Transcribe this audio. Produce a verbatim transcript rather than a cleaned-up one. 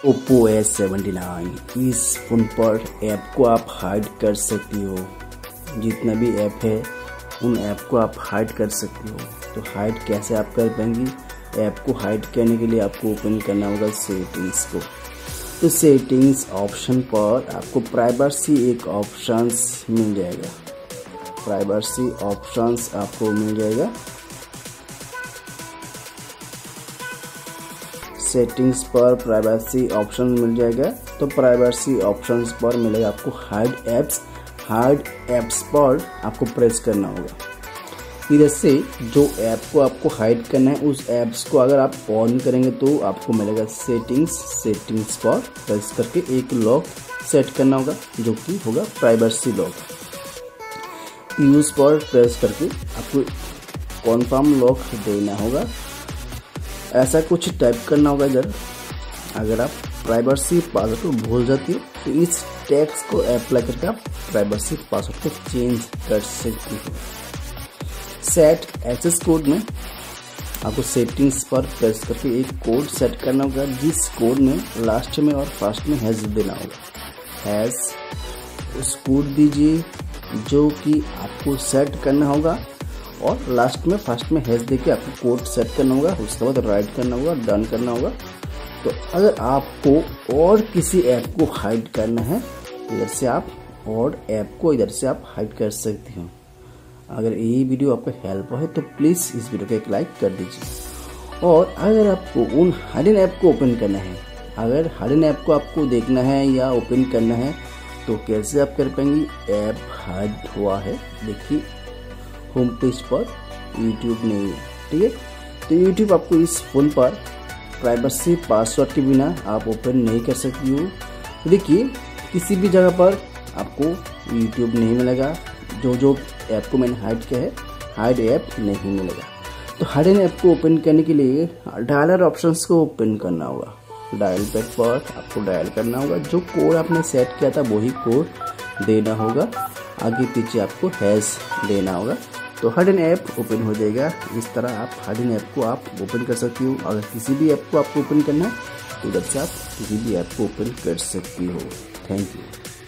Oppo S seventy nine इस phone पर app को आप हाइड कर सकती हो। जितना भी ऐप है उन ऐप को आप हाइड कर सकती हो। तो हाइड कैसे आप कर पाएंगी? ऐप को हाइड करने के लिए आपको ओपन करना होगा सेटिंग्स को। तो सेटिंग्स ऑप्शन पर आपको प्राइवेसी एक ऑप्शंस मिल जाएगा। प्राइवेसी ऑप्शंस आपको मिल जाएगा। सेटिंग्स पर प्राइवेसी ऑप्शन मिल जाएगा। तो प्राइवेसी ऑप्शंस पर मिलेगा आपको हाइड एप्स। हाइड एप्स पर आपको प्रेस करना होगा। इधर से जो ऐप को आपको हाइड करना है उस ऐप्स को अगर आप ऑन करेंगे तो आपको मिलेगा सेटिंग्स। सेटिंग्स पर प्रेस करके एक लॉक सेट करना होगा जो कि होगा प्राइवेसी लॉक। यूज पर प्रेस करके आपको कॉन्फर्म लॉक देना होगा। ऐसा कुछ टाइप करना होगा इधर। अगर आप प्राइवेसी पासवर्ड को भूल जाती हो तो इस टैक्स को अप्लाई करके आप प्राइवेसी पासवर्ड को चेंज कर सकती हो। सेट एक्सेस कोड में आपको सेटिंग्स पर प्रेस करके एक कोड सेट करना होगा जिस कोड में लास्ट में और फर्स्ट में हैश देना होगा। हैश उस कोड दीजिए जो कि आपको सेट करना होगा और लास्ट में फर्स्ट में हैश देके आपको कोड सेट करना होगा। उसके बाद राइट करना होगा, डन करना होगा। तो अगर आपको और किसी ऐप को हाइड करना है इधर से आप और ऐप को इधर से आप हाइड कर सकते हो। अगर ये वीडियो आपको हेल्प हो तो प्लीज़ इस वीडियो को एक लाइक कर दीजिए। और अगर आपको उन हाइडन ऐप को ओपन करना है, अगर हाइडन ऐप को आपको देखना है या ओपन करना है तो कैसे आप कर पाएंगे? ऐप हाइड हुआ है, देखिए होम पेज पर यूट्यूब नहीं है, ठीक है। तो यूट्यूब आपको इस फोन पर प्राइवेसी पासवर्ड के बिना आप ओपन नहीं कर सकती हो। तो देखिए किसी भी जगह पर आपको यूट्यूब नहीं मिलेगा। जो जो ऐप को मैंने हाइड किया है हाइड ऐप नहीं मिलेगा। तो हाइडन ऐप को ओपन करने के लिए डायलर ऑप्शंस को ओपन करना होगा। डायल पैड पर आपको डायल करना होगा। जो कोड आपने सेट किया था वही कोड देना होगा। आगे पीछे आपको हैश देना होगा। तो हाइडन ऐप ओपन हो जाएगा। इस तरह आप हाइडन ऐप को आप ओपन कर सकती हो। अगर किसी भी ऐप को आपको ओपन करना है तो इधर से आप किसी भी ऐप को ओपन कर सकती हो। Thank you.